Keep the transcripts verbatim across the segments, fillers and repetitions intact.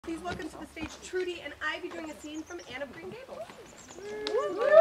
Please welcome to the stage Trudy and Ivy doing a scene from Anne of Green Gables. Woo! Woo!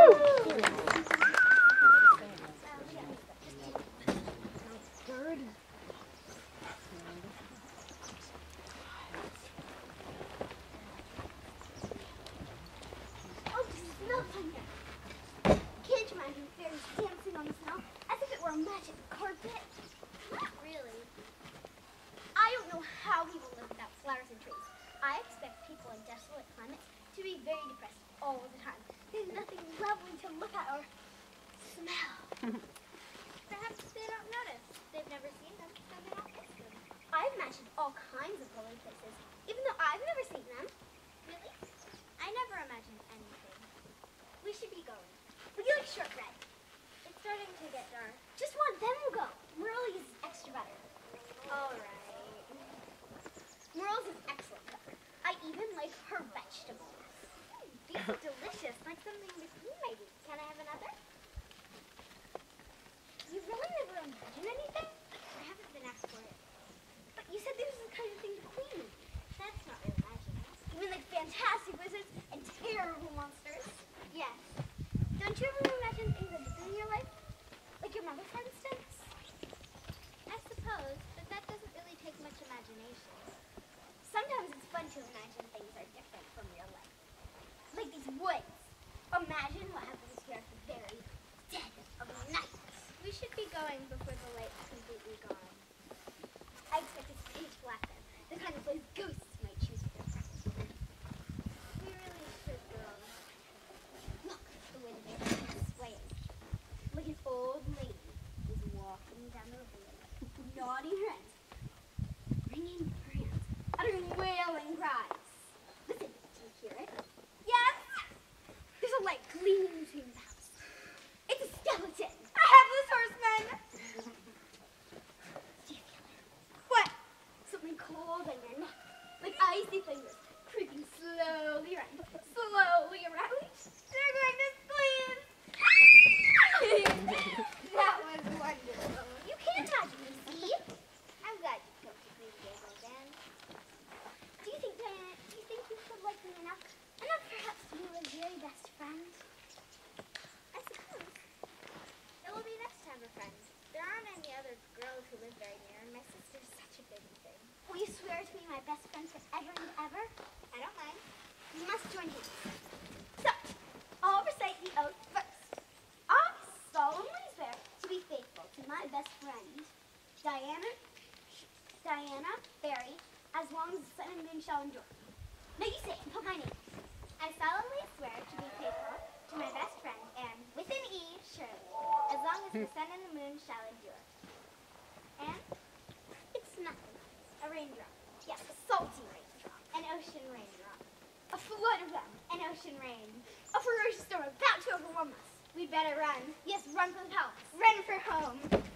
Oh, snow thunder! Can't you imagine fairies dancing on the snow as if it were a magic carpet? Not really. I don't know how people live without flowers and trees. I expect people in desolate climates to be very depressed all the time. There's nothing lovely to look at or smell. Perhaps they don't notice. They've never seen them, so they don't miss them. I've imagined all kinds of lovely places, even though I've never seen them. Really? I never imagined anything. We should be going. Would you like shortbread? It's starting to get dark. Just one, then we'll go. Merle's is extra butter. All right. Merle's is excellent cook. I even like her vegetables. These are delicious, like something with you maybe. Can I have another? You really never imagine anything? I haven't been asked for it. But you said this was the kind of thing the queen. That's not really imagining. You mean like fantastic wizards and terrible monsters? Yes. Don't you ever imagine things that happen in your life? Like your mother, for instance? I suppose, but that doesn't really take much imagination. Sometimes it's fun to imagine things are different from real life. Like these woods. Imagine what happens here at the very dead of night. We should be going before the light's completely gone. I expect it's pitch black then. The kind of place ghosts might choose for their practice. We really should go. Look, the way the bear is swaying. Like an old lady is walking down the road, nodding her head, wringing her hands, uttering wailing cries. Listen, do you hear it? Yes? There's a light gleaming between the house. It's a skeleton. I have this horseman. Do you feel it? What? Something cold on your neck, like icy fingers, creeping slowly around, slowly around. They're going to squeeze. That was wonderful. You can't imagine me, see? I'm glad you took the Green Gables then. Do you think, Diana, do you think you could like me enough? Enough perhaps to be my very best friend? I suppose. It will be next time, a friend. There aren't any other girls who live very near, and my sister's such a big thing. Will you swear to be my best friend forever and ever? I don't mind. You must join hands. So, I'll recite the oath first. I solemnly swear to be faithful to my best friend, Diana, Diana Barry, as long as the sun and moon shall endure. Now you say it, put my name. I solemnly swear to be faithful to my best friend, and with an E, surely, as long as the sun and the moon shall endure. And it's nothing. A raindrop. Yes, a salty raindrop. An ocean raindrop. A flood of them. An ocean rain. A ferocious storm about to overwhelm us. We'd better run. Yes, run for the palace. Run for home.